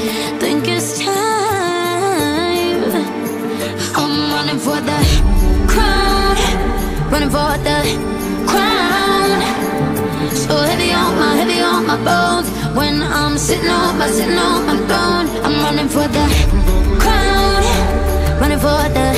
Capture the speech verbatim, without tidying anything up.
think it's time. I'm running for the crown, running for the crown. So heavy on my, heavy on my bones. When I'm sitting on my, sitting on my throne, I'm running for the crown, running for the